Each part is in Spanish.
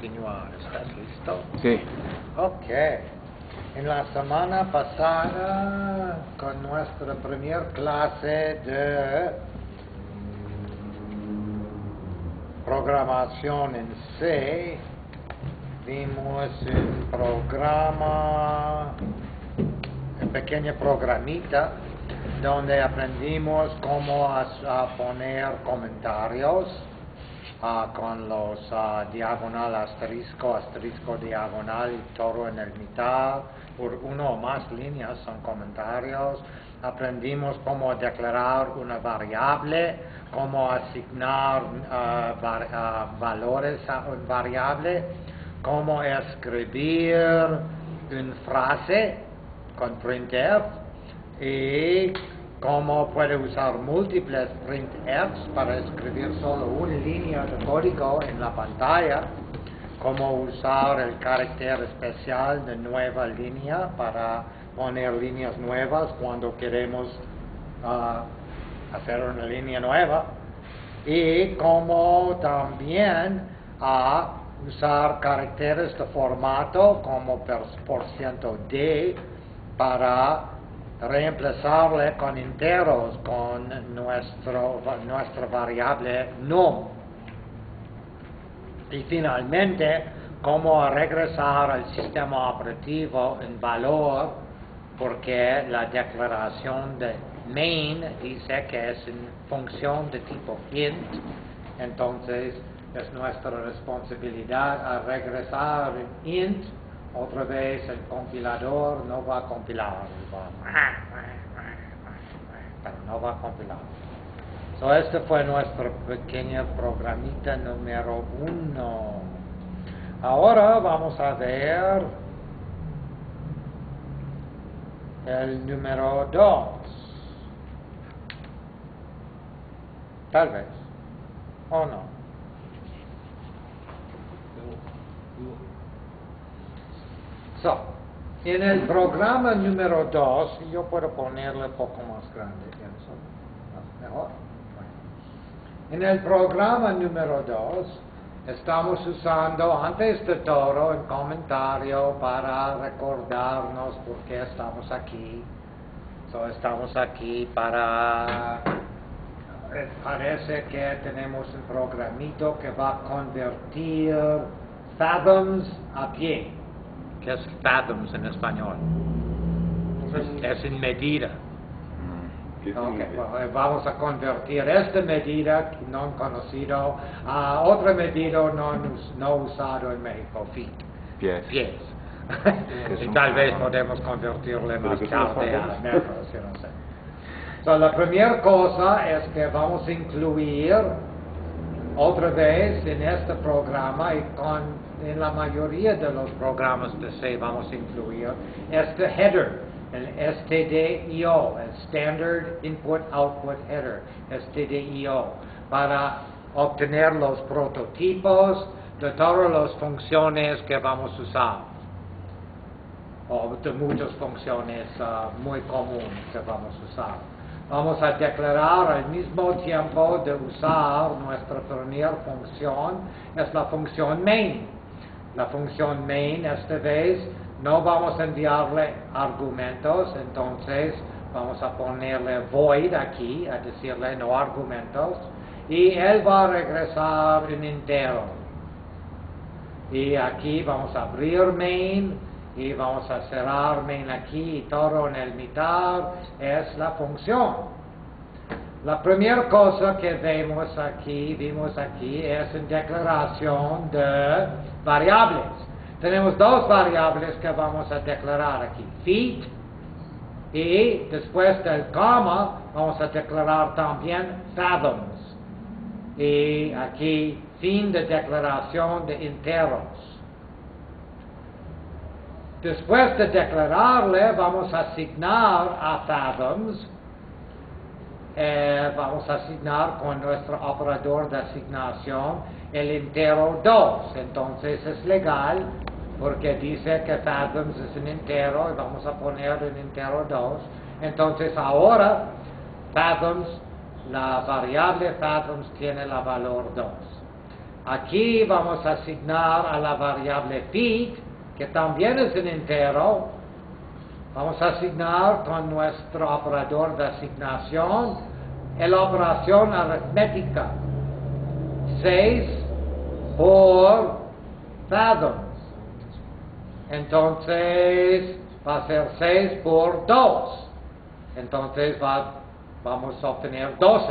continuar. ¿Estás listo? Sí. Ok. En la semana pasada, con nuestra primera clase de programación en C, vimos un programa, un pequeño programita, donde aprendimos cómo a poner comentarios con los diagonal asterisco, asterisco diagonal y todo en el mitad, por uno o más líneas son comentarios. Aprendimos cómo declarar una variable, cómo asignar valores a una variable, cómo escribir una frase con printf y cómo puede usar múltiples printfs para escribir solo una línea de código en la pantalla, cómo usar el carácter especial de nueva línea para poner líneas nuevas cuando queremos hacer una línea nueva, y cómo también usar caracteres de formato como %d para reemplazarle con enteros con nuestra variable num. Y finalmente, cómo regresar al sistema operativo en valor, porque la declaración de main dice que es una función de tipo int, entonces es nuestra responsabilidad a regresar en int. Otra vez el compilador no va a compilar, pero no va a compilar. So, este fue nuestro pequeño programita número 1. Ahora vamos a ver el número 2. Tal vez. ¿O no? So, en el programa número 2, yo puedo ponerle un poco más grande, pienso. Mejor. Bueno. En el programa número 2, estamos usando antes de todo un comentario para recordarnos por qué estamos aquí. So, estamos aquí para... parece que tenemos un programito que va a convertir fathoms a pie. ¿Qué es fathoms en español? Es en medida. Okay, well, vamos a convertir esta medida no conocido a otra medida no usado en México, feet. Pies. Y tal vez podemos convertirle más tarde a metros, yo no sé. So, la primera cosa es que vamos a incluir otra vez en este programa, y en la mayoría de los programas de C vamos a incluir este header, el stdio, el Standard Input Output Header, stdio, para obtener los prototipos de todas las funciones que vamos a usar, o de muchas funciones muy comunes que vamos a usar. Vamos a declarar al mismo tiempo de usar nuestra primera función, es la función main. La función main, esta vez, no vamos a enviarle argumentos, entonces vamos a ponerle void aquí, a decirle no argumentos, y él va a regresar un entero. Y aquí vamos a abrir main, y vamos a cerrar main aquí, y todo en el mitad es la función. La primera cosa que vimos aquí es una declaración de variables. Tenemos dos variables que vamos a declarar aquí, feet, y después del coma vamos a declarar también fathoms. Y aquí, fin de declaración de enteros. Después de declararle, vamos a asignar a fathoms, vamos a asignar con nuestro operador de asignación el entero 2. Entonces es legal, porque dice que fathoms es un entero, y vamos a poner un entero 2. Entonces ahora, fathoms, la variable fathoms tiene el valor 2. aquí vamos a asignar a la variable feet, que también es un entero, vamos a asignar con nuestro operador de asignación la operación aritmética. 6 por fathoms. Entonces va a ser 6 por 2. Entonces vamos a obtener 12.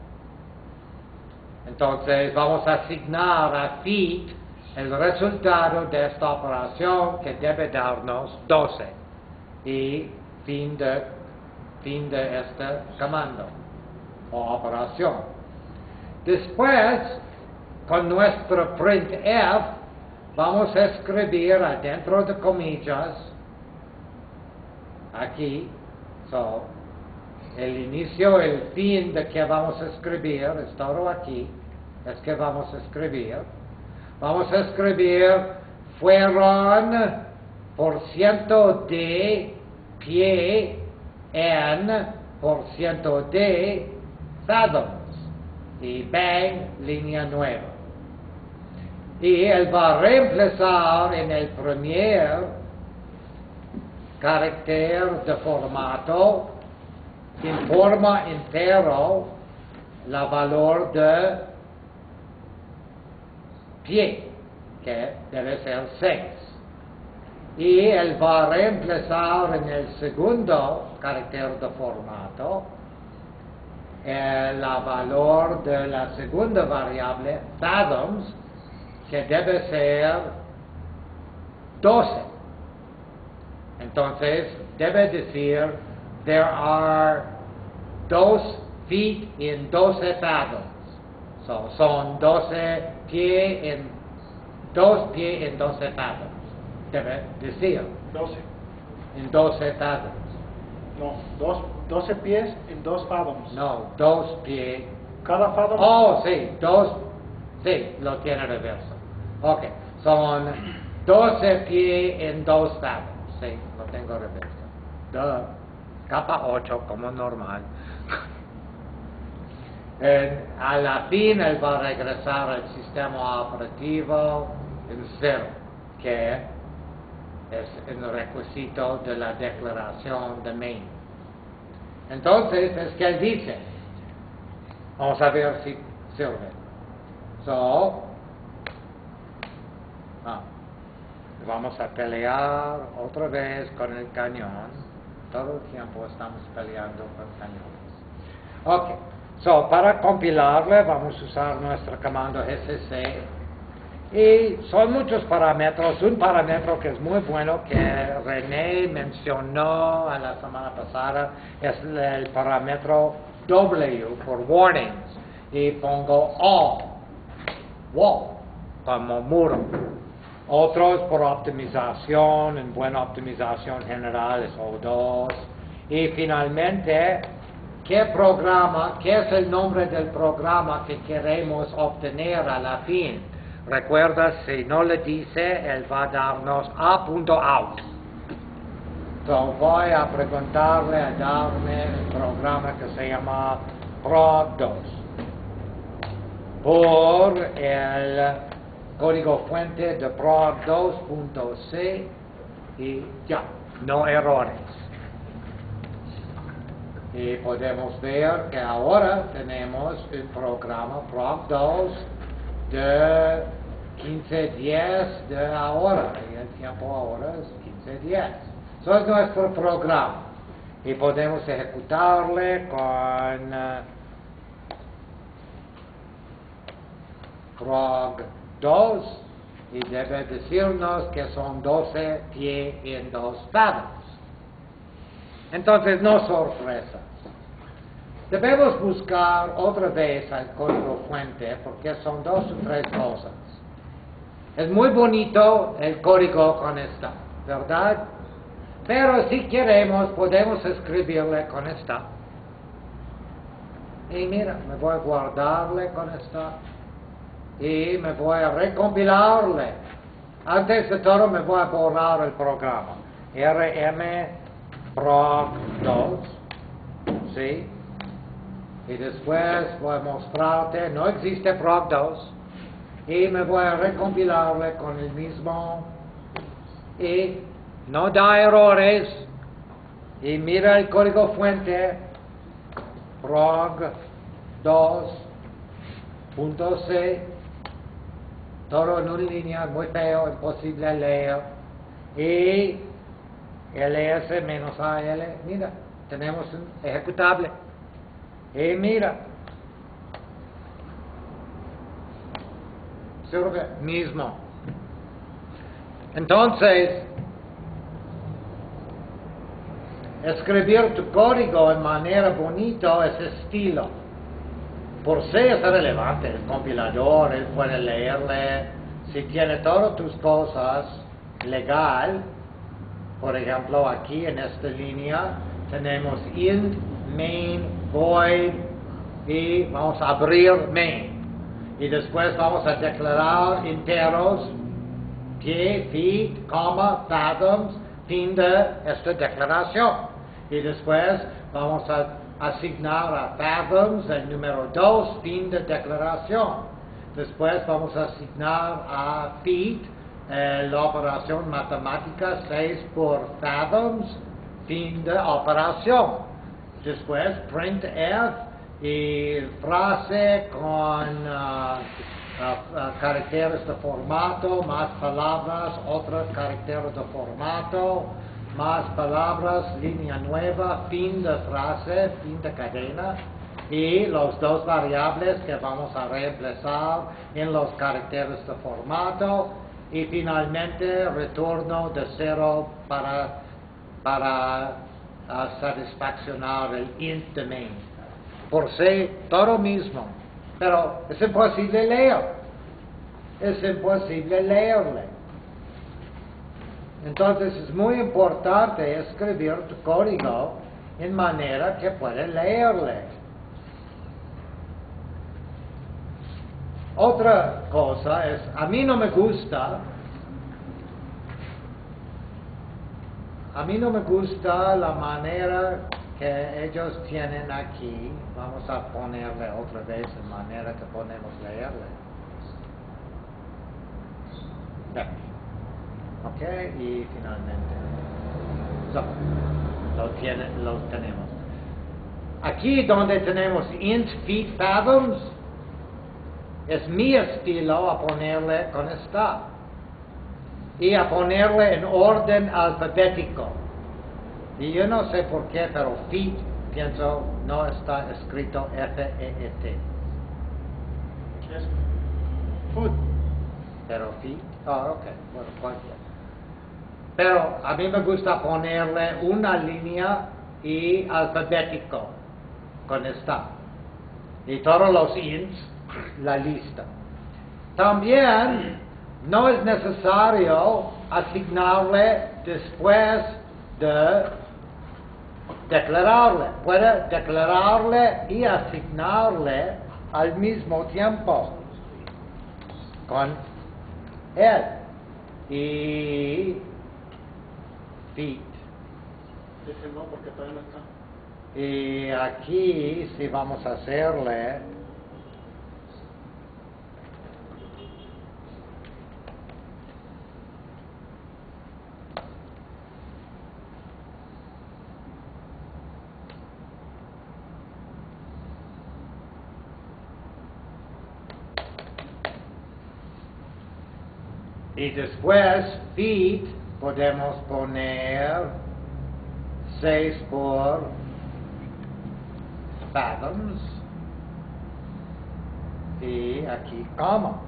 Entonces vamos a asignar a feet el resultado de esta operación que debe darnos 12. Y fin de este comando o operación. Después, con nuestro printf, vamos a escribir adentro de comillas, aquí, el inicio, el fin de que vamos a escribir, es todo aquí, es que vamos a escribir. Vamos a escribir, fueron por ciento de pie en por ciento de fathoms. Y bang, línea nueva. Y él va a reemplazar en el primer carácter de formato en forma entero la valor de pie, que debe ser 6. Y él va a reemplazar en el segundo carácter de formato la valor de la segunda variable, fathoms, que debe ser 12. Entonces, debe decir, there are 2 feet in 12 fathoms. Son 12 pies en 2 pies en 12 fathoms. Debe decir. 12. En 12 fathoms. No, 12 pies en 2 fathoms. No, 2 pies. Cada fathom. Oh, sí, 2. Sí, lo tiene reverso. Ok, son 12 pies en 2 fathoms. Sí, lo tengo reverso. Capa 8, como normal. A la fin, él va a regresar al sistema operativo en 0, que es el requisito de la declaración de main. Entonces, es que él dice, vamos a ver si sirve. Vamos a pelear otra vez con el cañón. Todo el tiempo estamos peleando con cañones. Ok, para compilarle vamos a usar nuestro comando sc. Y son muchos parámetros. Un parámetro que es muy bueno que René mencionó a la semana pasada es el parámetro W por warnings. Y pongo wall, como muro. Otros por optimización, en buena optimización general es O2. Y finalmente, ¿qué es el nombre del programa que queremos obtener a la fin? Recuerda, si no le dice, él va a darnos a.out. Entonces voy a preguntarle a darme el programa que se llama prog2 por el código fuente de prog2.c y ya, no errores. Y podemos ver que ahora tenemos un programa prog2 de 15:10 de ahora, y el tiempo ahora es 15:10. Eso es nuestro programa. Y podemos ejecutarle con prog2 y debe decirnos que son 12 pies en 2 fathoms. Entonces, no sorpresa. Debemos buscar otra vez al código fuente porque son 2 o 3 cosas. Es muy bonito el código con esta, ¿verdad? Pero si queremos, podemos escribirle con esta. Y mira, me voy a guardarle con esta. Y me voy a recompilarle. Antes de todo me voy a borrar el programa. rm prog2. ¿Sí? Y después voy a mostrarte, no existe prog2. y me voy a recompilarle con el mismo y no da errores y mira el código fuente prog 2.c, todo en una línea, muy feo, imposible leer, y ls menos al, mira, tenemos un ejecutable, y mira, sirve mismo. Entonces, escribir tu código en manera bonita es estilo. Por sí es relevante, el compilador, él puede leerle, si tiene todas tus cosas legal, por ejemplo aquí en esta línea tenemos int, main, void, y vamos a abrir main. Y después vamos a declarar enteros, que, feet, coma, fathoms, fin de esta declaración. Y después vamos a asignar a fathoms el número 2, fin de declaración. Después vamos a asignar a feet la operación matemática 6 por fathoms, fin de operación. Después printf y frase con caracteres de formato, más palabras, otros caracteres de formato, más palabras, línea nueva, fin de frase, fin de cadena, y los dos variables que vamos a reemplazar en los caracteres de formato, y finalmente retorno de 0 para satisfaccionar el int de main. Por sí, todo mismo, pero es imposible leer, es imposible leerle. Entonces es muy importante escribir tu código en manera que pueda leerle. Otra cosa es, a mí no me gusta la manera que ellos tienen aquí. Vamos a ponerle otra vez en manera que podemos leerle. Ok, y finalmente lo tenemos. Aquí donde tenemos int feet fathoms, es mi estilo a ponerle con esta y a ponerle en orden alfabético. Y yo no sé por qué, pero feet, pienso, no está escrito F-E-E-T. Es food. Pero feet, ok, bueno, cualquier. Pero a mí me gusta ponerle una línea y alfabético con esta. Y todos los ints, la lista. También no es necesario asignarle después de declararle. Puede declararle y asignarle al mismo tiempo con él. Y feet. Dice no porque todavía no está. Y aquí si vamos a hacerle y después feet podemos poner 6 por fathoms y aquí coma.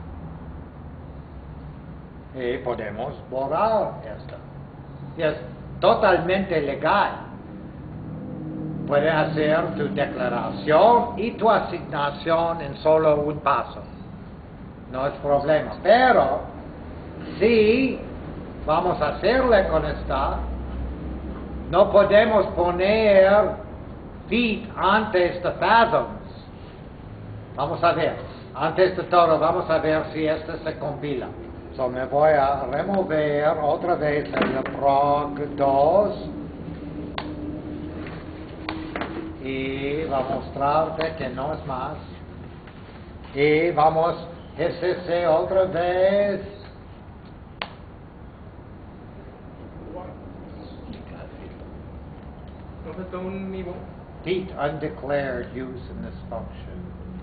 Y podemos borrar esto. Y es totalmente legal. Puedes hacer tu declaración y tu asignación en solo un paso. No es problema. Pero si vamos a hacerle con esta, no podemos poner feet antes de fathoms. Vamos a ver. Antes de todo, vamos a ver si este se compila. So me voy a remover otra vez el prog 2 y va a mostrarte que no es más. Y vamos SC otra vez. ¿No faltó un nivo? Heat undeclared use in this function.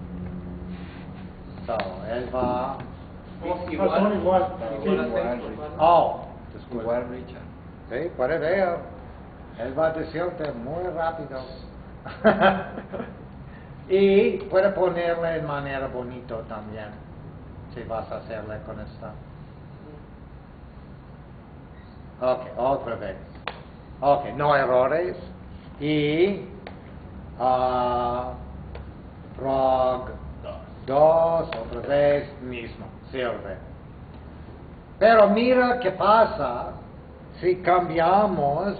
So, él va. Son igual. Oh, Igual, Richard. sí, puede ver. Él va a decirte muy rápido. Y puede ponerle de manera bonito también, si vas a hacerle con esta. Ok, otra vez. Ok, no errores. Y prog 2, otra vez, mismo, sirve. Pero mira qué pasa si cambiamos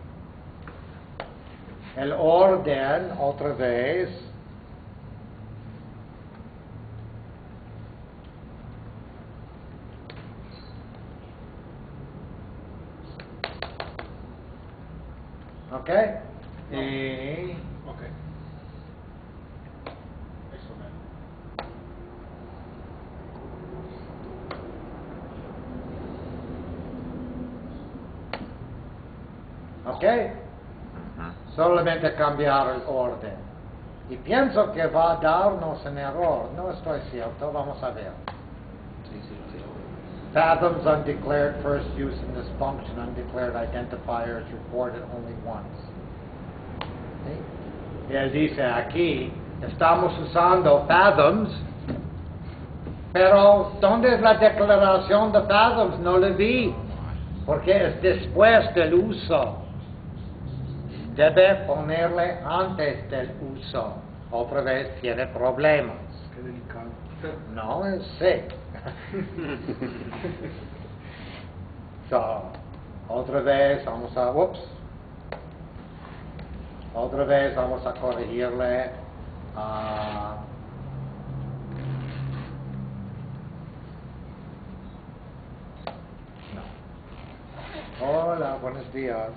el orden otra vez. ¿Ok? Y Ok. Eso me... ¿ok? Solamente cambiar el orden. Y pienso que va a darnos un error. No estoy cierto, vamos a ver. Sí, sí, sí. Fathom's undeclared first use in this function, undeclared identifiers reported only once. ¿Sí? Y él dice aquí, estamos usando fathoms, pero ¿dónde es la declaración de fathoms? No la vi, porque es después del uso. Debe ponerle antes del uso. Otra vez tiene problemas. Qué delicado. No, sí. So, otra vez vamos a, otra vez vamos a corregirle. No. Hola, buenos días.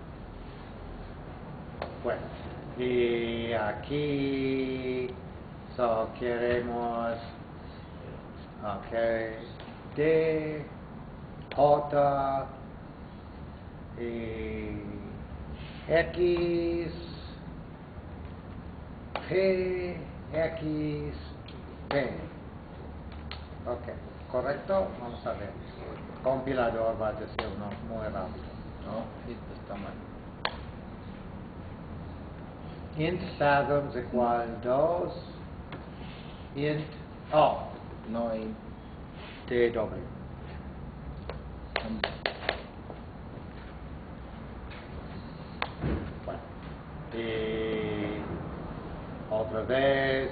Bueno, y aquí queremos, ok, D, J, y X, P, X, P. Ok, ¿correcto? Vamos a ver. Compilador va a decirnos muy rápido. No, esto está mal. Int fathoms igual 2, int, No hay. TW. Bueno, y otra vez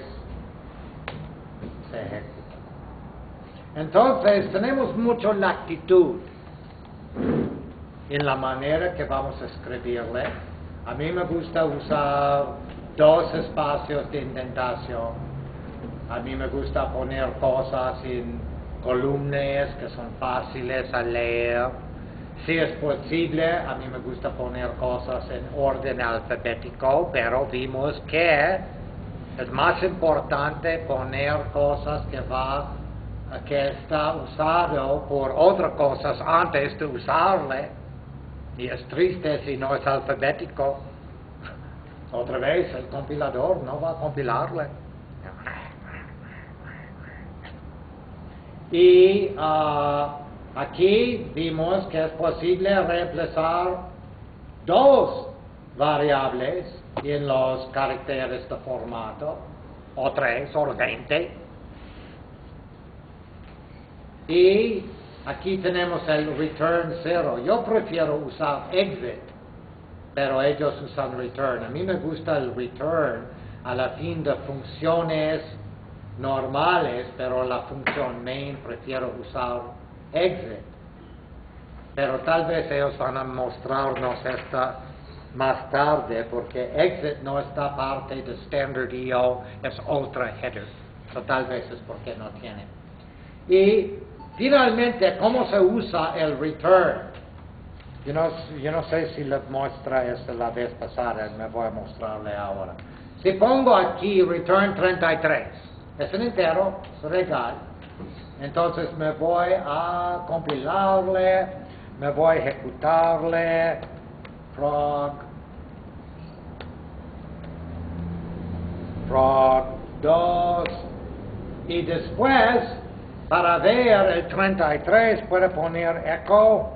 se ejecuta. Entonces tenemos mucha latitud en la manera que vamos a escribirle. A mí me gusta usar 2 espacios de indentación. A mí me gusta poner cosas en columnas que son fáciles a leer. Si es posible, a mí me gusta poner cosas en orden alfabético, pero vimos que es más importante poner cosas que está usado por otras cosas antes de usarle. Y es triste si no es alfabético. Otra vez, el compilador no va a compilarle. Y aquí vimos que es posible reemplazar 2 variables en los caracteres de formato, o 3 o 20. Y aquí tenemos el return 0. Yo prefiero usar exit, pero ellos usan return. A mí me gusta el return a la fin de funciones normales, pero la función main prefiero usar exit. Pero tal vez ellos van a mostrarnos esta más tarde, porque exit no está parte de standard EO, es otra header. So, tal vez es porque no tiene. Y finalmente, ¿cómo se usa el return? Yo no sé si les muestra esto la vez pasada, me voy a mostrarle ahora. Si pongo aquí return 33, es un entero, es regal, Entonces me voy a compilarle, me voy a ejecutarle, prog 2, y después, para ver el 33, puedo poner echo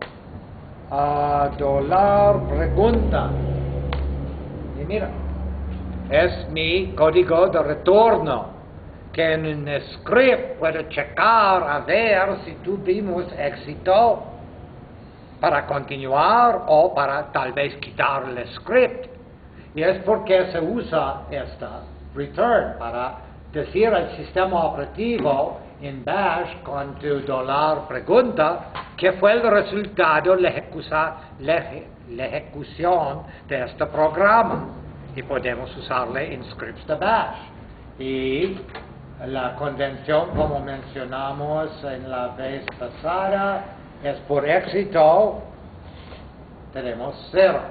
$pregunta. Y mira, es mi código de retorno, que en un script puedo checar a ver si tuvimos éxito para continuar o para tal vez quitar el script. Y es porque se usa esta return para decir al sistema operativo en bash con tu $pregunta que fue el resultado de la ejecución de este programa. Y podemos usarle en scripts de bash. Y la convención, como mencionamos en la vez pasada, es por éxito tenemos 0.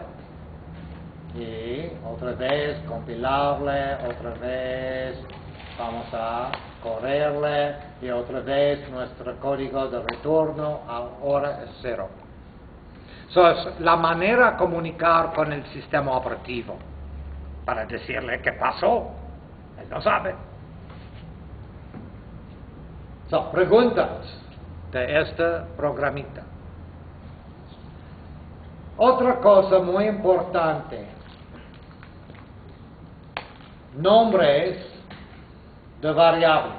Y otra vez compilarle, otra vez vamos a correrle y otra vez nuestro código de retorno ahora es 0. So, es la manera de comunicar con el sistema operativo para decirle qué pasó. Él no sabe. So, preguntas de este programita. Otra cosa muy importante, nombres de variables.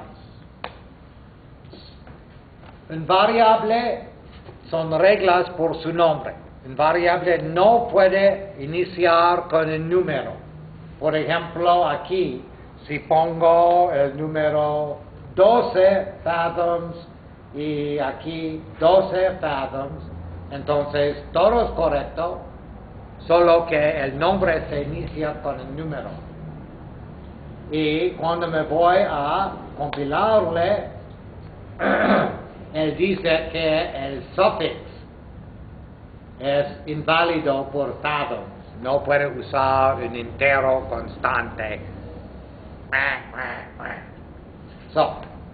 Un variable son reglas por su nombre. Un variable no puede iniciar con un número. Por ejemplo, aquí, si pongo el número 12 fathoms y aquí 12 fathoms, entonces todo es correcto, solo que el nombre se inicia con el número. Y cuando me voy a compilarle, él dice que el suffix es inválido por fathoms. No puede usar un entero constante. So,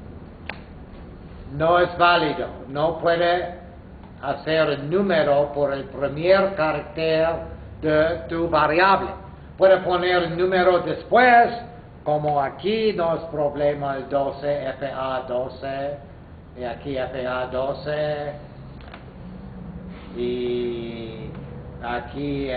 no es válido. No puede hacer un número por el primer carácter de tu variable. Puede poner un número después, como aquí no es problema el 12, FA12, y aquí FA12, y aquí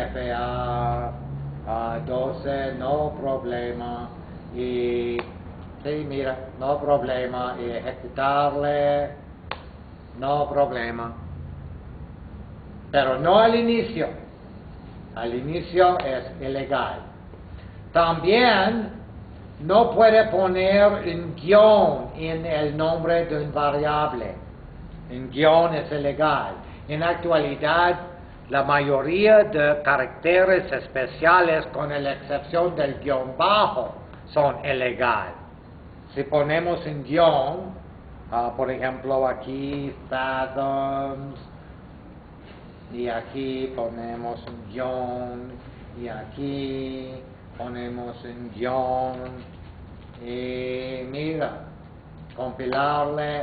FA12, no problema, y sí, mira, no problema, y ejecutarle, no problema. Pero no al inicio. Al inicio es ilegal. También no puede poner un guión en el nombre de un variable. Un guión es ilegal. En la actualidad, la mayoría de caracteres especiales, con la excepción del guión bajo, son ilegales. Si ponemos un guión, por ejemplo aquí fathoms, y aquí ponemos un guión, y aquí ponemos un guión, y mira, compilarle,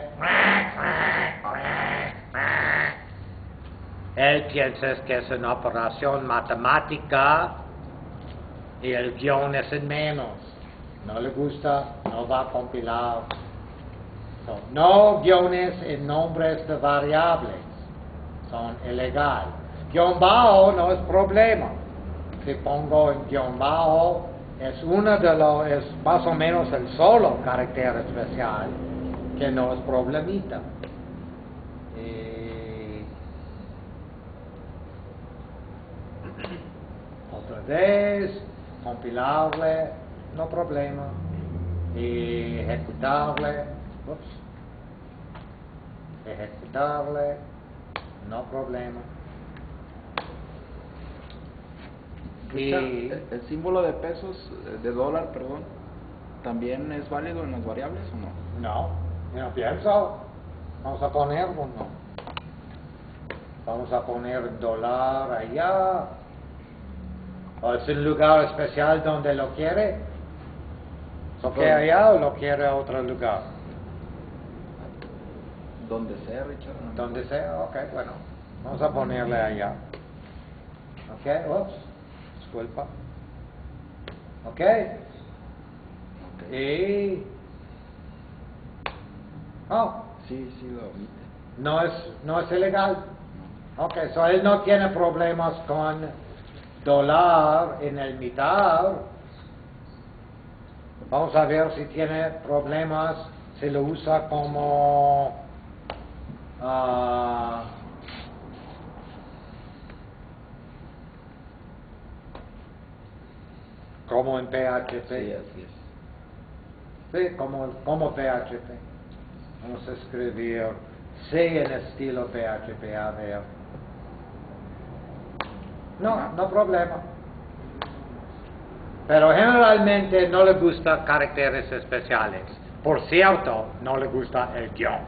él piensa que es una operación matemática, y el guión es en menos, no le gusta, no va a compilar. So, no guiones en nombres de variables. Son ilegales. Guión bajo no es problema. Si pongo en guión bajo, es más o menos el solo carácter especial que no es problemita. Otra vez, compilarle, no problema. Y ejecutarle, no problema. Y el símbolo de pesos, de dólar, perdón, ¿también es válido en las variables o no? No, yo pienso. Vamos a poner uno. Vamos a poner $, allá. ¿O es un lugar especial donde lo quiere? ¿Lo quiere allá o lo quiere a otro lugar? Donde sea, Richard. Donde sea, ok, bueno. Vamos a ponerle allá. Ok, ups, disculpa. Ok. Y... Oh, Sí, lo omite. no es ilegal. Ok, so él no tiene problemas con dólar en el mitad. Vamos a ver si tiene problemas, si lo usa como como en PHP. Sí, así es. Sí, como PHP. Vamos a escribir C en estilo PHP, a ver. No problema. Pero generalmente no le gusta caracteres especiales. Por cierto, no le gusta el guión.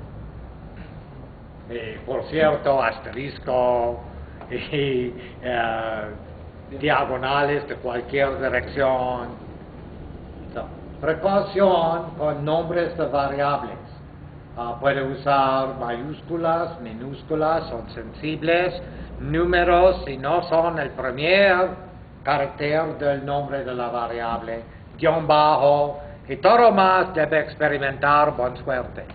Por cierto, asterisco y diagonales de cualquier dirección. So, precaución con nombres de variables. Puede usar mayúsculas, minúsculas, son sensibles, números si no son el primer carácter del nombre de la variable, guión bajo, y todo más debe experimentar buena suerte.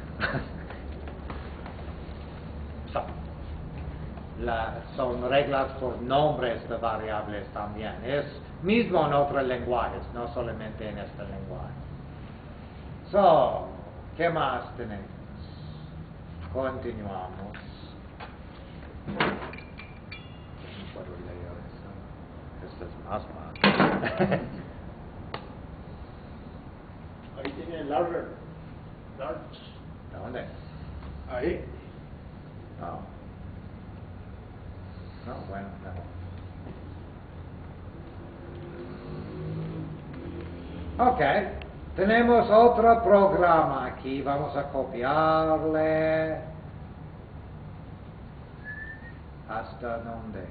Son reglas por nombres de variables también. Es mismo en otros lenguajes, no solamente en este lenguaje. So, ¿qué más tenemos? Continuamos. No puedo leer eso. Esto es más mal. Ahí tiene larger. ¿Dónde? Ahí. No. No, bueno, no. Ok, tenemos otro programa aquí, vamos a copiarle. ¿Hasta dónde?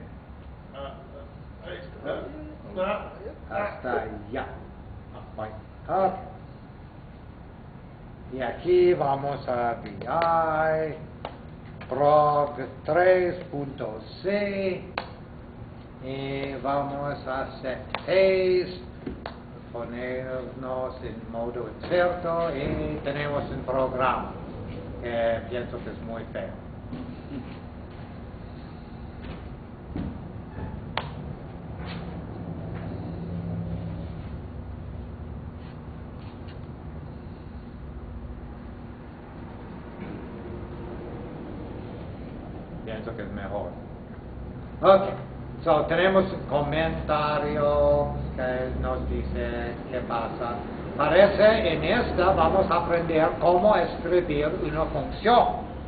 Hasta allá. Ok. Y aquí vamos a VI. Prog 3.c y vamos a set paste, ponernos en modo inserto y tenemos un programa que pienso que es muy feo. Pienso que es mejor. Ok, so tenemos un comentario que nos dice qué pasa. Parece en esta vamos a aprender cómo escribir una función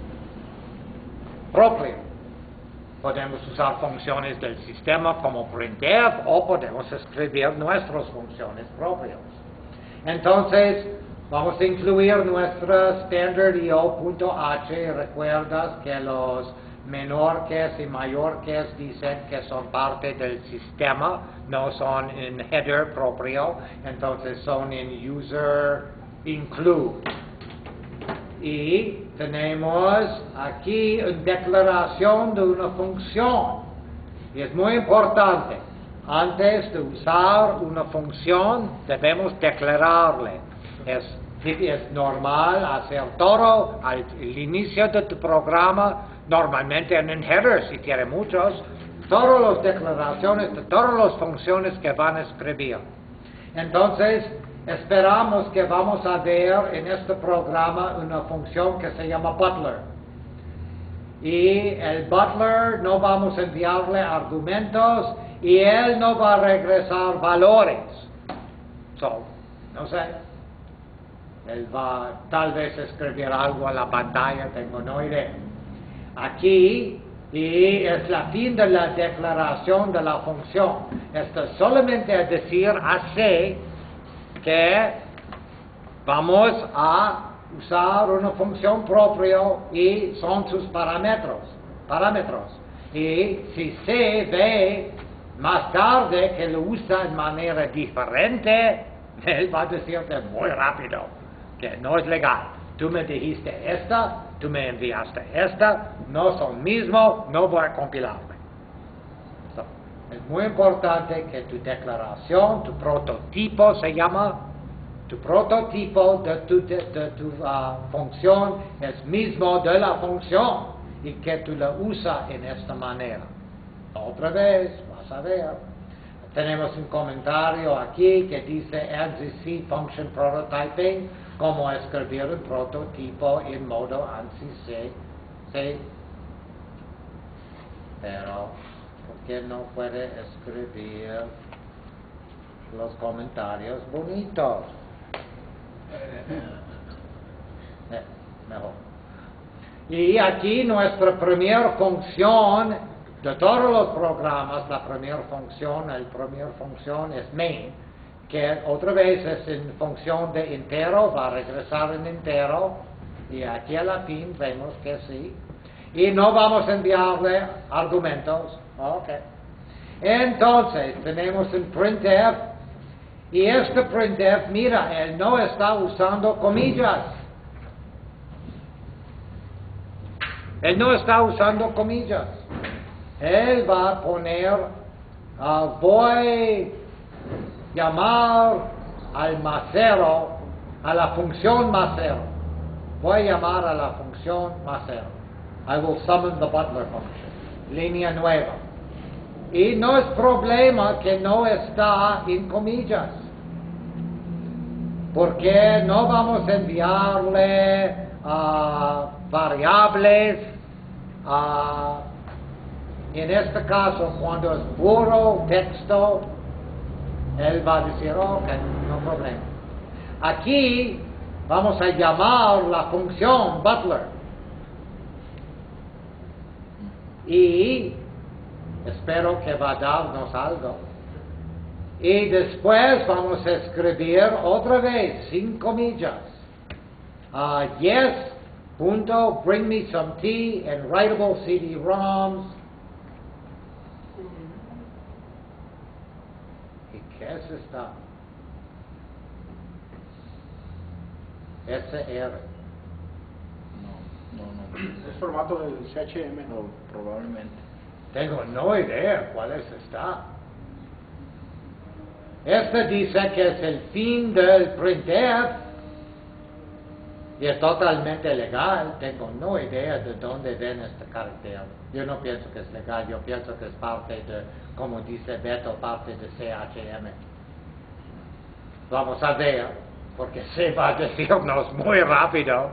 propia. Podemos usar funciones del sistema como printf o podemos escribir nuestras funciones propias. Entonces, vamos a incluir nuestra standard io.h. Recuerdas que los menores y mayores dicen que son parte del sistema, no son en header propio, entonces son en user include. Y tenemos aquí una declaración de una función. Y es muy importante. Antes de usar una función, debemos declararle. Es normal hacer todo al inicio de tu programa, normalmente en un header, si quiere muchos, todas las declaraciones de todas las funciones que van a escribir. Entonces, esperamos que vamos a ver en este programa una función que se llama butler. Y el butler no vamos a enviarle argumentos y él no va a regresar valores. No sé. Él va tal vez escribir algo a la pantalla, tengo no idea. Aquí, y es la fin de la declaración de la función. Esto es solamente a decir así que vamos a usar una función propia y son sus parámetros. Y si se ve más tarde que lo usa de manera diferente, él va a decirte muy rápido que no es legal. Tú me dijiste esta, tú me enviaste esta, no son mismo, no voy a compilarme. So, es muy importante que tu declaración, tu prototipo se llama, tu prototipo de tu función es mismo de la función y que tú la usas en esta manera. Otra vez, vas a ver. Tenemos un comentario aquí que dice ANSI Function Prototyping, cómo escribir un prototipo en modo ANSI C. Pero, ¿por qué no puede escribir los comentarios bonitos? Mejor. Y aquí nuestra primera función de todos los programas, la primera función es main, que otra vez es en función de entero, va a regresar en entero, y aquí a la fin vemos que sí. Y no vamos a enviarle argumentos. Ok. Entonces, tenemos un printf, y este printf, mira, él no está usando comillas. Él no está usando comillas. Él va a poner, voy a llamar al macero, a la función macero. Voy a llamar a la función macero. I will summon the butler function. Línea nueva. Y no es problema que no está en comillas. Porque no vamos a enviarle variables. En este caso, cuando es puro texto, él va a decir, ok, no problema. Aquí vamos a llamar la función butler. Y espero que va a darnos algo. Y después vamos a escribir otra vez, sin comillas. Yes, punto, bring me some tea and writable CD-ROMs. ¿Qué es esta? SR. No. Es formato del CHM. No, probablemente. Tengo no idea cuál es esta. Este dice que es el fin del printf y es totalmente legal. Tengo no idea de dónde ven este carácter. Yo no pienso que es legal, yo pienso que es parte de, como dice Beto, parte de CHM. Vamos a ver, porque se va a decirnos muy rápido.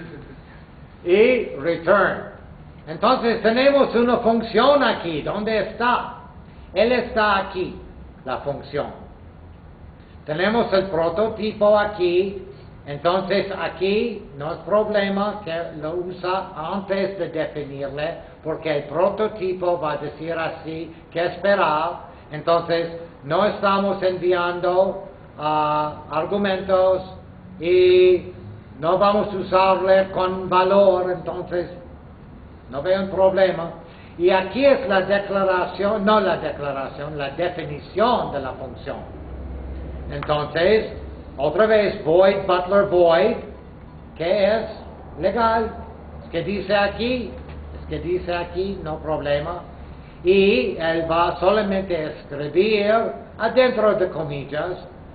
Y return. Entonces tenemos una función aquí. ¿Dónde está? Él está aquí, la función. Tenemos el prototipo aquí. Entonces aquí no es problema que lo usa antes de definirle, porque el prototipo va a decir así qué esperar. Entonces no estamos enviando argumentos y no vamos a usarle con valor, entonces no veo un problema. Y aquí es la declaración, no la declaración, la definición de la función. Entonces, otra vez, void, butler, void, que es legal. Es que dice aquí, no problema. Y él va solamente a escribir adentro de comillas,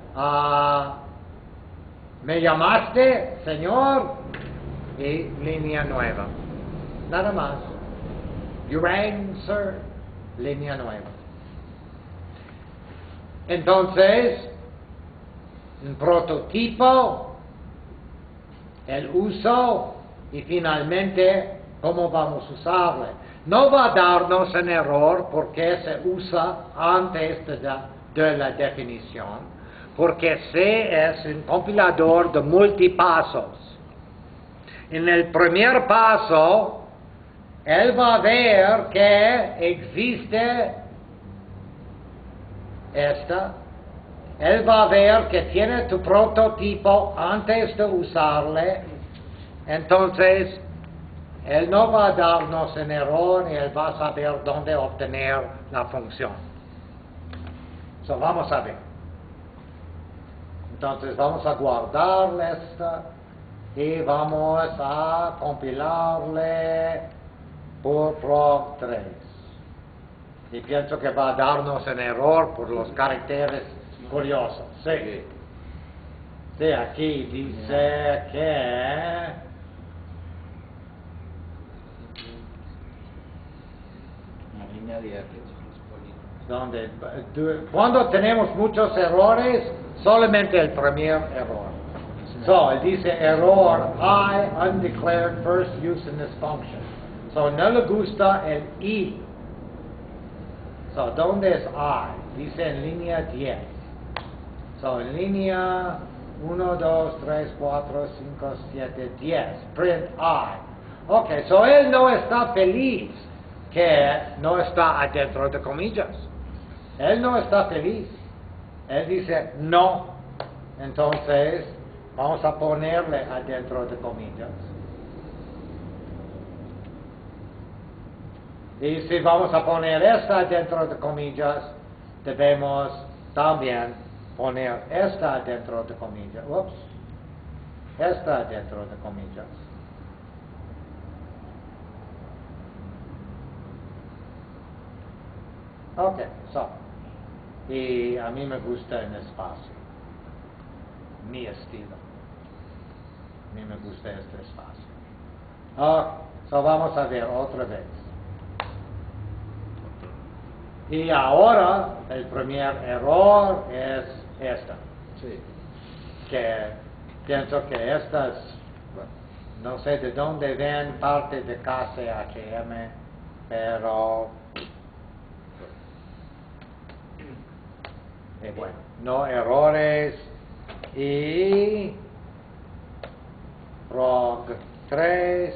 ¿me llamaste, señor? Y línea nueva. Nada más. You rang, sir. Línea nueva. Entonces, un prototipo, el uso y finalmente cómo vamos a usarle. No va a darnos un error porque se usa antes de la definición, porque C es un compilador de multipasos. En el primer paso, él va a ver que existe esta. Él va a ver que tiene tu prototipo antes de usarle. Entonces, él no va a darnos un error y él va a saber dónde obtener la función. So, vamos a ver. Entonces, vamos a guardar esta. y vamos a compilarle por prog 3. Y pienso que va a darnos un error por los caracteres curiosos. Sí. Sí, aquí dice que La línea 10. cuando tenemos muchos errores, solamente el primer error. So, él dice error I, undeclared first use in this function. So, no le gusta el I. So, ¿dónde es I? Dice en línea 10. So, en línea 1, 2, 3, 4, 5, 7, 10. Print I. Ok, so él no está feliz que no está adentro de comillas. Él no está feliz. Él dice no. Entonces, vamos a ponerle adentro de comillas. Y si vamos a poner esta dentro de comillas, debemos también poner esta dentro de comillas. Ups. Esta dentro de comillas. Ok, so. Y a mí me gusta en espacio. Mi estilo. A mí me gusta este espacio. Ok, so vamos a ver otra vez. Y ahora el primer error es esta. Sí. Que pienso que estas, no sé de dónde ven parte de KCHM, pero bueno, no errores. Y prog 3.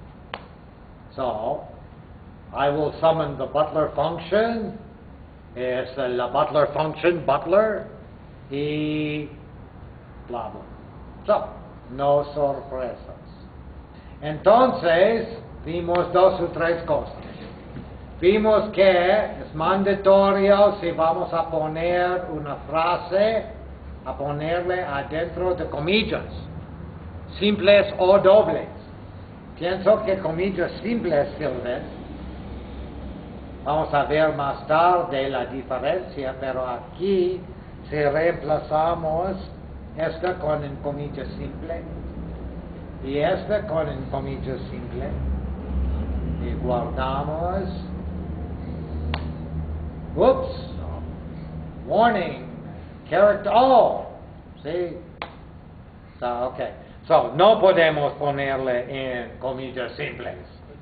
So, I will summon the Butler function. Es la Butler function, Butler, y bla bla. So, no sorpresas. Entonces, vimos 2 o 3 cosas. Vimos que es mandatorio si vamos a poner una frase, a ponerle adentro de comillas, simples o dobles. Pienso que comillas simples sirven. Vamos a ver más tarde la diferencia, pero aquí si reemplazamos esta con en comillas simple y esta con en comillas simple y guardamos. Whoops, warning, character, oh, sí, so, okay, so no podemos ponerle en comillas simples.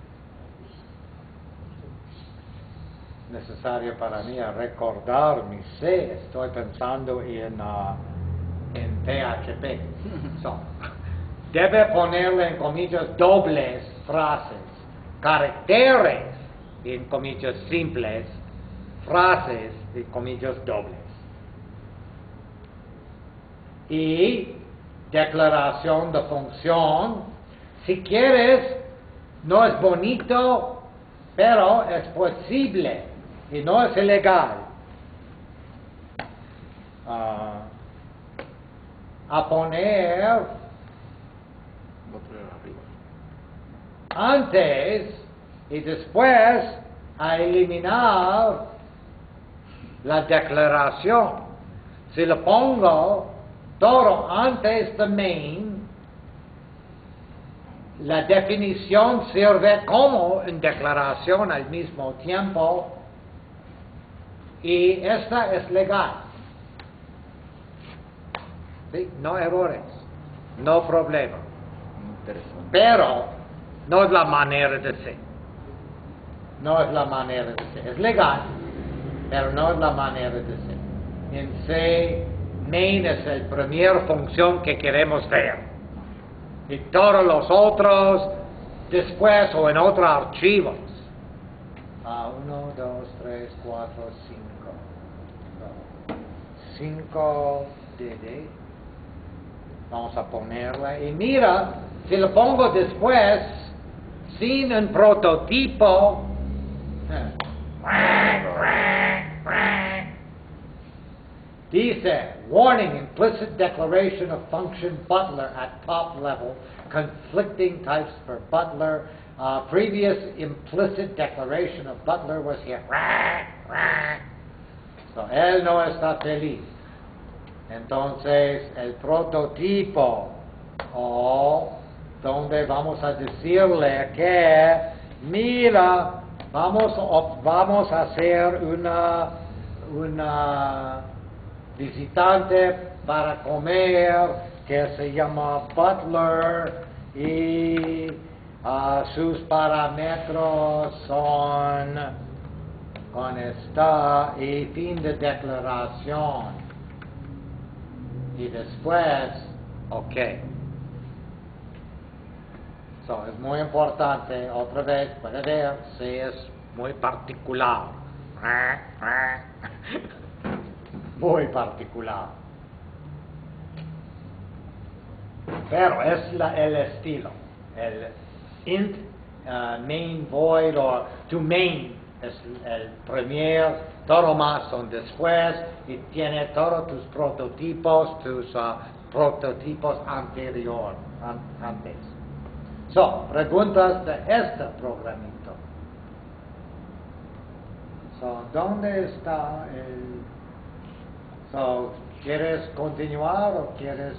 Necesario para mí recordar mi C. Estoy pensando en PHP. So, debe ponerle en comillas dobles frases, caracteres en comillas simples, frases en comillas dobles. Y declaración de función. Si quieres, no es bonito, pero es posible. Y no es ilegal. A poner antes y después a eliminar la declaración. Si le pongo todo antes de main, la definición sirve como una declaración al mismo tiempo. Y esta es legal. ¿Sí? No errores, no problema. Interesante. Pero no es la manera de ser. No es la manera de ser. Es legal, pero no es la manera de ser. En C, main es la primera función que queremos ver. Y todos los otros después o en otros archivos. 1, 2, 3, 4, 5. 5 DD. Vamos a ponerla. Y mira, si lo pongo después, sin un prototipo, Dice, warning, implicit declaration of function Butler at top level, conflicting types for Butler. Previous implicit declaration of Butler was here. So, él no está feliz. Entonces, el prototipo, donde vamos a decirle que, mira, vamos a hacer una visitante para comer que se llama Butler y sus parámetros son con esta y fin de declaración. Y después, ok. So, es muy importante, otra vez, puede ver si es muy particular. Muy particular. Pero es el estilo. El int, main, void, o to main es el primer, todo más son después, y tiene todos tus prototipos antes. So, preguntas de este programito. So, ¿dónde está el... So, ¿quieres continuar o quieres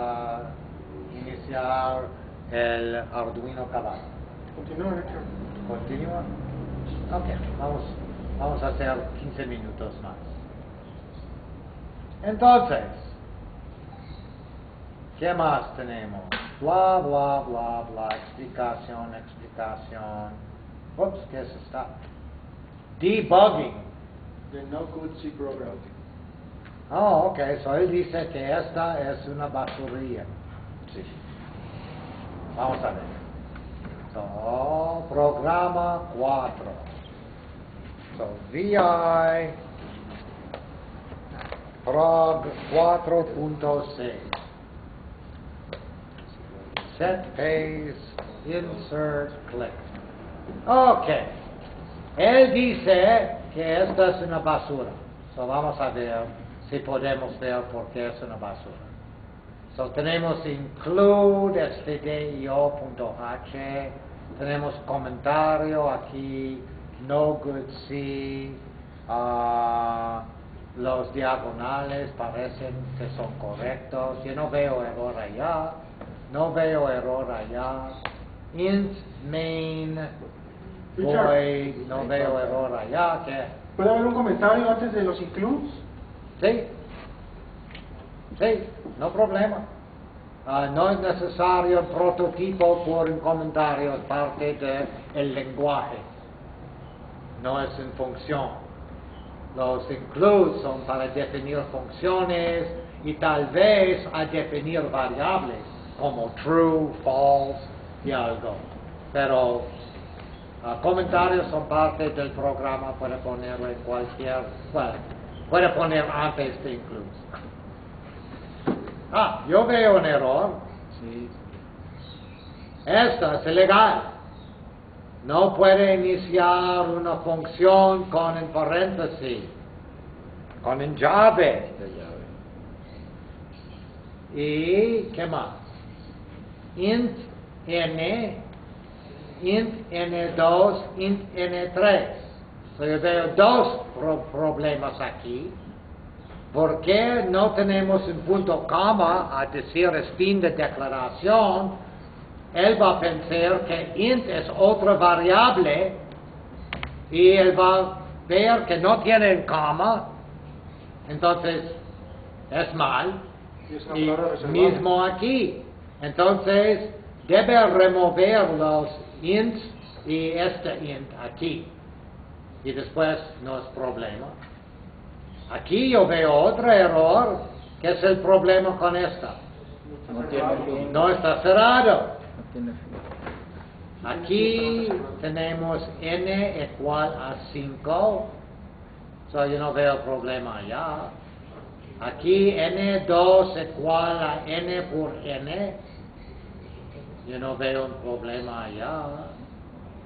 iniciar el Arduino Caballo? Continúa, ¿Continúa? Ok, vamos a hacer 15 minutos más. Entonces, ¿qué más tenemos? Bla, bla, bla, bla, explicación. Ups, ¿qué es esta? Debugging. The no good C program. Oh, ok, so él dice que esta es una basurilla. Sí. Vamos a ver. So, programa 4. So, VI prog 4.6. Set pace, insert, click. Ok. Él dice que esta es una basura. So, vamos a ver si podemos ver por qué es una basura. So, tenemos include stdio.h, tenemos comentario aquí, no good C, los diagonales parecen que son correctos, yo no veo error allá, int main void, no veo error allá, ¿qué? ¿Puede haber un comentario antes de los includes? Sí, no problema. No es necesario el prototipo por un comentario, es parte del lenguaje. No es en función. Los includes son para definir funciones y tal vez a definir variables como true, false y algo. Pero comentarios son parte del programa, puede ponerlo en cualquier, puede poner antes de includes. Yo veo un error. Sí. Esta es ilegal. No puede iniciar una función con en paréntesis, con en llave. De llave. ¿Y qué más? Int n2, int n3. So yo veo dos problemas aquí. ¿Por qué no tenemos un punto coma a decir es fin de declaración? Él va a pensar que int es otra variable y él va a ver que no tiene un coma, entonces es mal. Y mismo aquí. Entonces debe remover los ints y este int aquí. Y después no es problema. Aquí yo veo otro error, que es el problema con esta. No tiene fin. No está cerrado. No tiene fin. Aquí tenemos n igual a 5, so yo no veo problema allá. Aquí n2 igual a n por n, yo no veo un problema allá.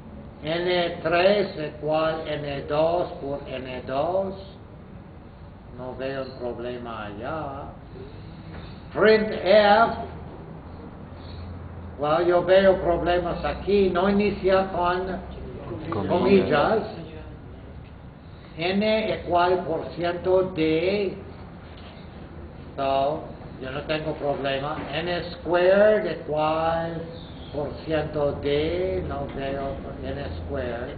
n3 igual a n2 por n2, no veo un problema allá. Printf, well, yo veo problemas aquí, no inicia con comillas. N igual por ciento de, so, yo no tengo problema. N squared igual por ciento de, no veo N squared.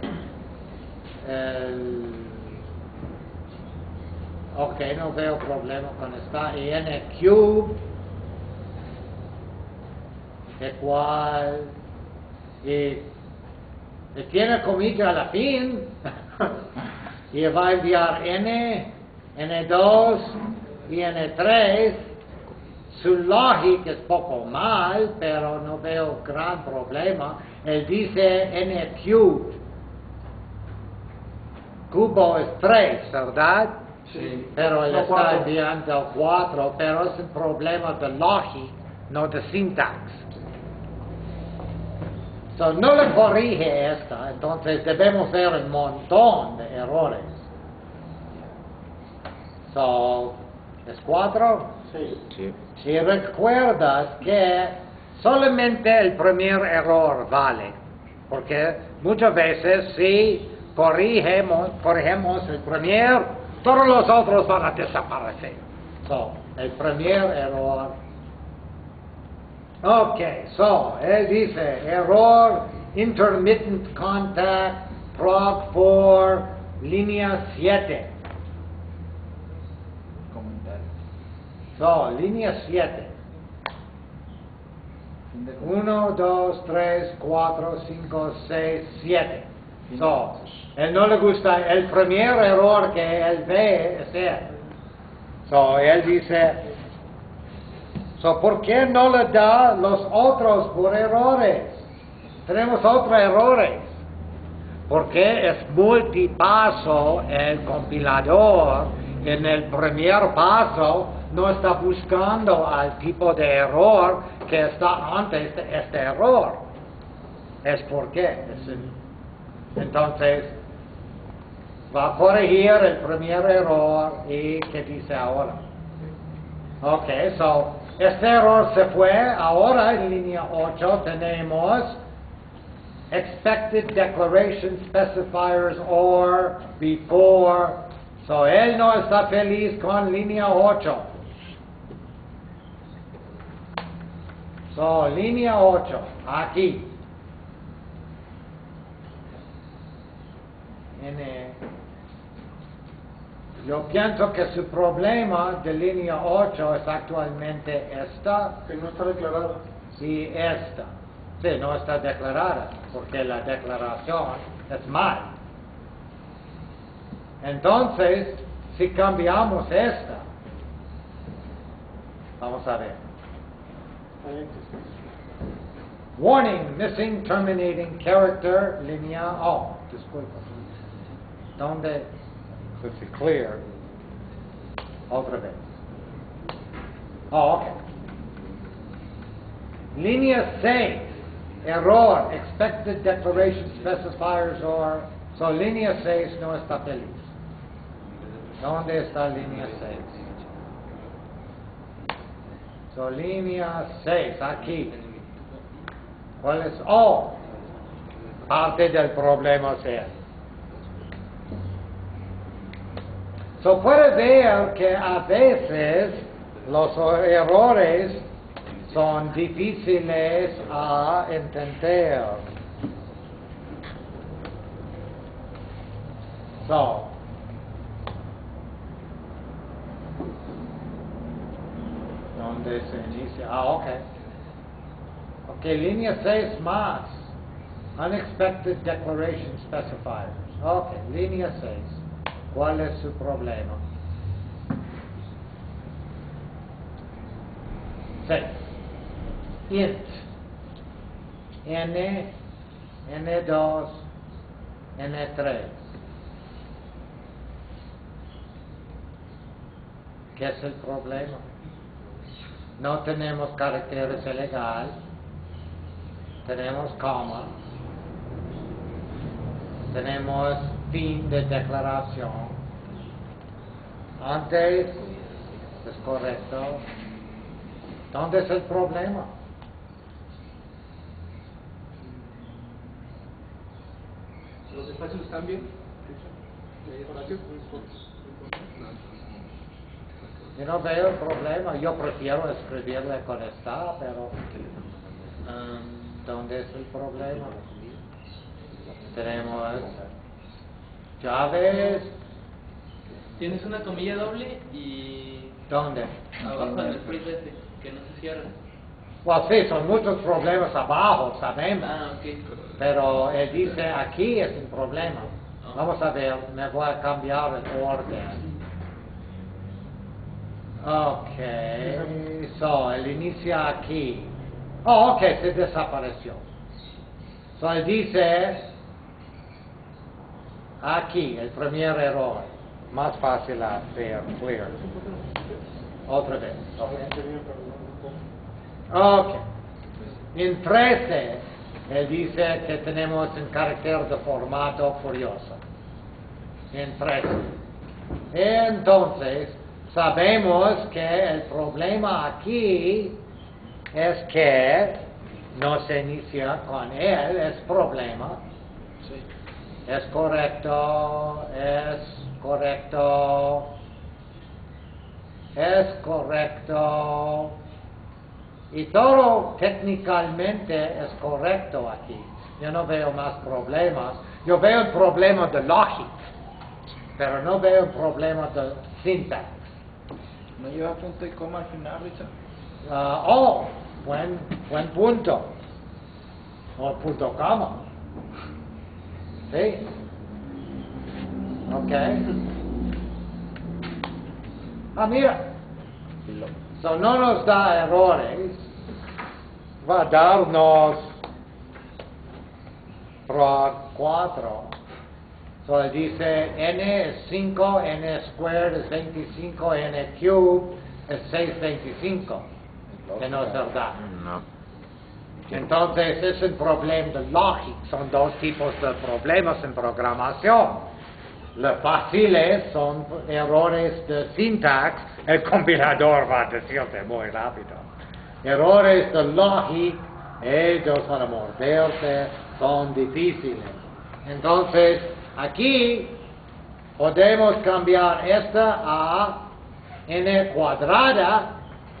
Ok, no veo problema con esta. Y N cube igual, y tiene comilla a la fin. Y va a enviar N, N2 y N3. Su lógica es poco mal, pero no veo gran problema. Él dice N cubed. Cubo es 3, ¿verdad? Sí. Pero él No, está 4. enviando 4, pero es un problema de lógica, no de sintax. So, no le corrige esta, entonces debemos ver un montón de errores. So, ¿es 4? Sí. Sí. Si recuerdas que solamente el primer error vale, porque muchas veces si corregimos el primer, todos los otros van a desaparecer. So, el primer error. Ok, so, él dice, error, intermittent contact, prog 4, línea 7. Comentarios. So, línea 7. Fin de 1, 2, 3, 4, 5, 6, 7. So, él no le gusta, el primer error que él ve es él. So, él dice, so, ¿por qué no le da los otros por errores? Tenemos otros errores. Porque es multipaso el compilador. En el primer paso no está buscando al tipo de error que está antes de este error. Es porque. Entonces, va a corregir el primer error y ¿qué dice ahora? Ok, so, este error se fue. Ahora en línea 8 tenemos expected declaration specifiers or before. So, él no está feliz con línea 8. So, línea 8, aquí. Yo pienso que su problema de línea 8 es actualmente esta Que no está declarada. y esta. Sí, no está declarada, porque la declaración es mal. Entonces, si cambiamos esta, vamos a ver. Warning, missing terminating character, línea, disculpa. ¿Dónde? Let's see, clear. Otra vez. Ok. Línea 6, error, expected declaration specifiers or, so línea 6 no está feliz. ¿Dónde está línea 6? So línea 6, aquí. ¿Cuál es? Parte del problema es. So puede ver que a veces los errores son difíciles a entender. So, ¿dónde se inicia? Ok. Ok, línea 6 más. Unexpected declaration specifiers. Ok, línea 6. ¿Cuál es su problema? 6. Int. N, N2, N3. ¿Qué es el problema? No tenemos caracteres ilegal. Tenemos coma. Tenemos fin de declaración. Antes es correcto. ¿Dónde es el problema? ¿Los espacios están bien? ¿Hay espacio? Yo no veo el problema. Yo prefiero escribirle con esta, pero ¿dónde es el problema? Tenemos llaves. Tienes una comilla doble y ¿Dónde? abajo en el split este, que no se cierra. Bueno, sí, son muchos problemas abajo, sabemos. Ah, ok. Pero él dice aquí es un problema. Vamos a ver, me voy a cambiar el orden. Ok, so, él inicia aquí. Oh, ok, se desapareció. So, él dice aquí, el primer error. Más fácil a ver, clear. Otra vez. Ok. En 13, él dice que tenemos un carácter de formato curioso. En 13. Entonces, sabemos que el problema aquí es que no se inicia con él, es problema. Es correcto, es correcto, es correcto. Y todo técnicamente es correcto aquí. Yo no veo más problemas. Yo veo el problema de lógica, pero no veo el problema de sintax. ¿No lleva punto y coma al final, Richard? Buen punto. O punto coma. Sí. Ok. Mira. So, no nos da errores. Va a darnos 4. So, él dice n es 5, n squared es 25, n cube es 625. Que no es verdad. No. Entonces es un problema de lógica. Son dos tipos de problemas en programación. Los fáciles son errores de sintax. El compilador va a decirte muy rápido. Errores de lógica, ellos van a morderse, son difíciles. Entonces, aquí podemos cambiar esta a n cuadrada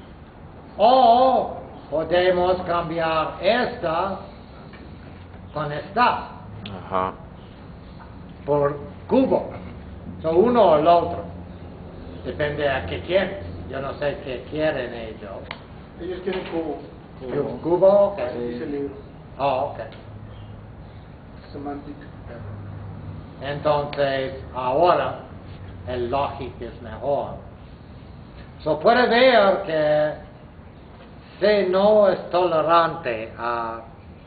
o podemos cambiar esta con esta Ajá. por cubo. So, uno o el otro. Depende a qué quieres. Yo no sé qué quieren ellos. Ellos quieren cubo. ¿Cubo? Ok. Dice el libro. Oh, ok. Semantic. Entonces, ahora el logic es mejor. So, puede ver que si no es tolerante a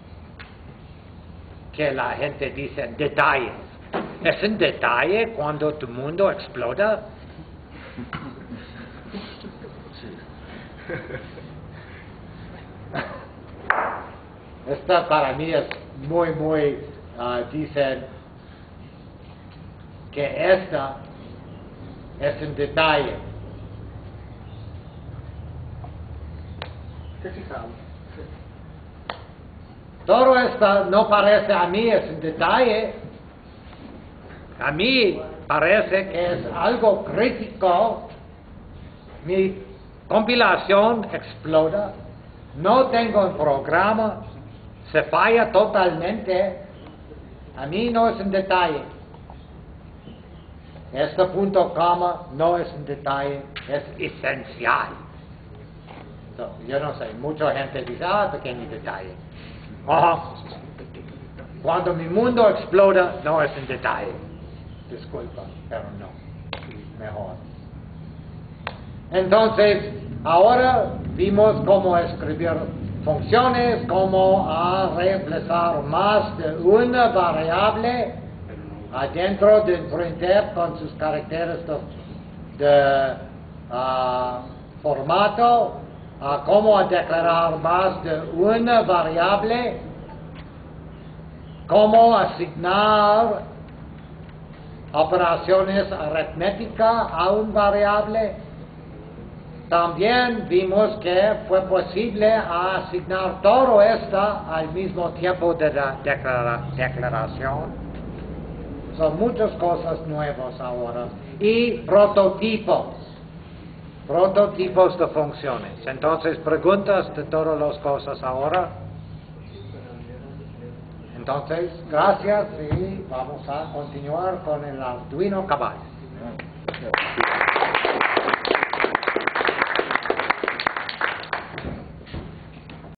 que la gente dice detalles. ¿Es un detalle cuando tu mundo explota? Esta para mí es muy, dicen que esta es un detalle. Qué fijado. Todo esto no parece a mí es un detalle. A mí parece que es algo crítico. Mi compilación explota. No tengo un programa. Se falla totalmente. A mí no es un detalle. Este punto coma no es un detalle, es esencial. So, yo no sé, mucha gente dice, pequeño detalle. Cuando mi mundo explota, no es un detalle. Disculpa, pero no. Mejor. Entonces, ahora vimos cómo escribir funciones, cómo reemplazar más de una variable adentro de un printf con sus caracteres de formato, cómo declarar más de una variable, cómo asignar operaciones aritméticas a un variable. También vimos que fue posible asignar todo esto al mismo tiempo de la declaración. Son muchas cosas nuevas ahora. Y prototipos de funciones. Entonces, preguntas de todas las cosas ahora. Entonces, gracias y vamos a continuar con el Arduino Cabal.